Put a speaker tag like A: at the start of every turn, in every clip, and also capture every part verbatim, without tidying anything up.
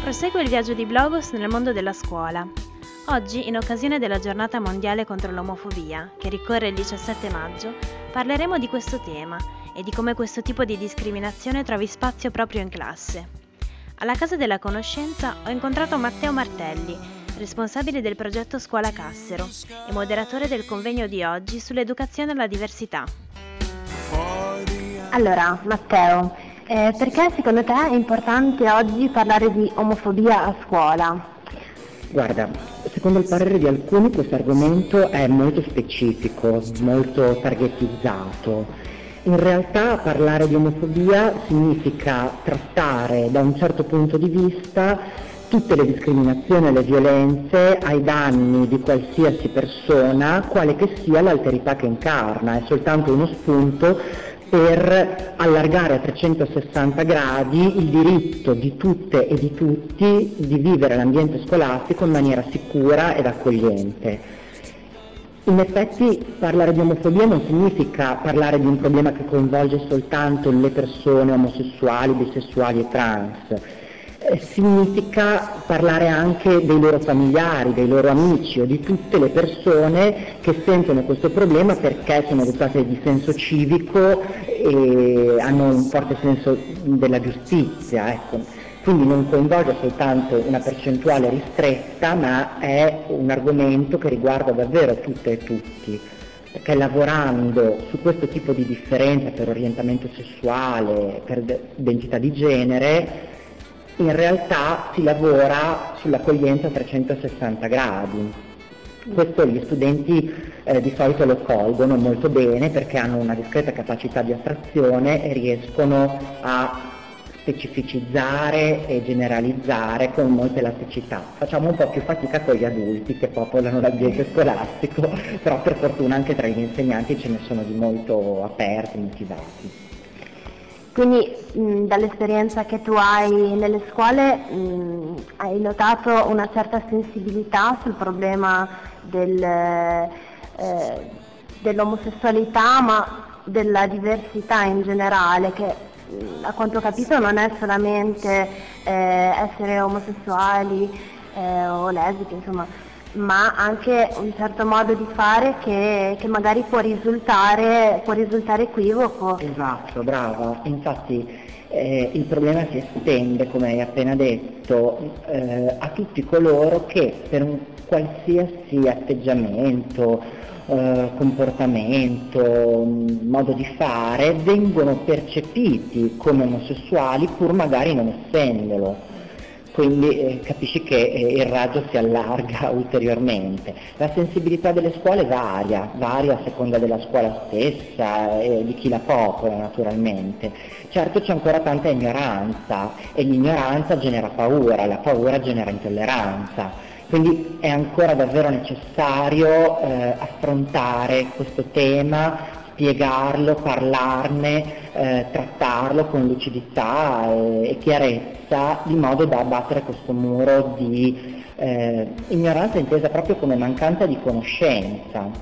A: Prosegue il viaggio di Blogos nel mondo della scuola. Oggi, in occasione della Giornata Mondiale contro l'Omofobia, che ricorre il diciassette maggio, parleremo di questo tema e di come questo tipo di discriminazione trovi spazio proprio in classe. Alla Casa della Conoscenza ho incontrato Matteo Martelli, responsabile del progetto Scuola Cassero e moderatore del convegno di oggi sull'educazione alla diversità.
B: Allora, Matteo, eh, perché secondo te è importante oggi parlare di omofobia a scuola?
C: Guarda, secondo il parere di alcuni questo argomento è molto specifico, molto targetizzato. In realtà parlare di omofobia significa trattare da un certo punto di vista tutte le discriminazioni e le violenze ai danni di qualsiasi persona, quale che sia l'alterità che incarna. È soltanto uno spunto per allargare a trecentosessanta gradi il diritto di tutte e di tutti di vivere l'ambiente scolastico in maniera sicura ed accogliente. In effetti parlare di omofobia non significa parlare di un problema che coinvolge soltanto le persone omosessuali, bisessuali e trans. Eh, significa parlare anche dei loro familiari, dei loro amici o di tutte le persone che sentono questo problema perché sono dotate di senso civico e hanno un forte senso della giustizia, ecco. Quindi non coinvolge soltanto una percentuale ristretta, ma è un argomento che riguarda davvero tutte e tutti, perché lavorando su questo tipo di differenza per orientamento sessuale, per identità di genere, in realtà si lavora sull'accoglienza a trecentosessanta gradi. Questo gli studenti eh, di solito lo colgono molto bene perché hanno una discreta capacità di astrazione e riescono a specificizzare e generalizzare con molta elasticità. Facciamo un po' più fatica con gli adulti che popolano l'ambiente scolastico, però per fortuna anche tra gli insegnanti ce ne sono di molto aperti, motivati.
B: Quindi mh, dall'esperienza che tu hai nelle scuole mh, hai notato una certa sensibilità sul problema del, eh, dell'omosessualità, ma della diversità in generale, che mh, a quanto ho capito non è solamente eh, essere omosessuali eh, o lesbiche, insomma, ma anche un certo modo di fare che, che magari può risultare, può risultare equivoco.
C: Esatto, brava. Infatti eh, il problema si estende, come hai appena detto, eh, a tutti coloro che per un qualsiasi atteggiamento, eh, comportamento, modo di fare, vengono percepiti come omosessuali pur magari non essendolo. Quindi eh, capisci che eh, il raggio si allarga ulteriormente. La sensibilità delle scuole varia, varia a seconda della scuola stessa e di chi la popola naturalmente. Certo c'è ancora tanta ignoranza e l'ignoranza genera paura, la paura genera intolleranza. Quindi è ancora davvero necessario eh, affrontare questo tema, spiegarlo, parlarne, eh, trattarlo con lucidità e, e chiarezza, di modo da abbattere questo muro di eh, ignoranza intesa proprio come mancanza di conoscenza.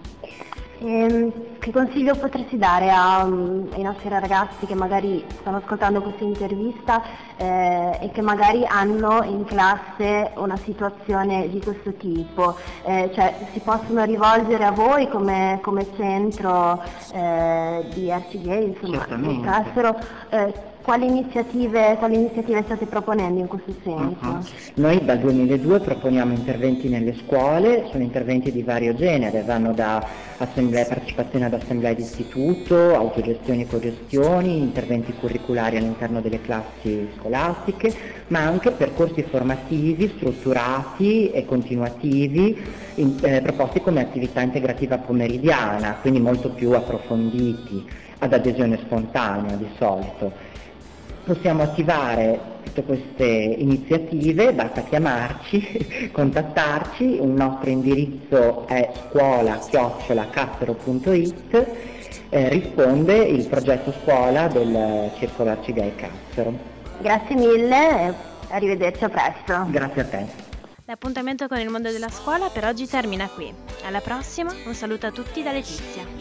B: Ehm, che consiglio potresti dare a, um, ai nostri ragazzi che magari stanno ascoltando questa intervista eh, e che magari hanno in classe una situazione di questo tipo? Eh, cioè, si possono rivolgere a voi come, come centro eh, di Arcigay, insomma, di Cassero? Eh, Quali iniziative, quali iniziative state proponendo in questo senso?
C: Uh-huh. Noi dal duemiladue proponiamo interventi nelle scuole, sono interventi di vario genere, vanno da assemblee, partecipazione ad assemblee di istituto, autogestioni e cogestioni, interventi curriculari all'interno delle classi scolastiche, ma anche percorsi formativi strutturati e continuativi in, eh, proposti come attività integrativa pomeridiana, quindi molto più approfonditi, ad adesione spontanea di solito. Possiamo attivare tutte queste iniziative, basta chiamarci, contattarci, il nostro indirizzo è scuola chiocciola cassero punto it, eh, risponde il progetto scuola del Circolo Arcigay Cassero.
B: Grazie mille e arrivederci, a presto.
C: Grazie a te.
A: L'appuntamento con il mondo della scuola per oggi termina qui. Alla prossima, un saluto a tutti da Letizia.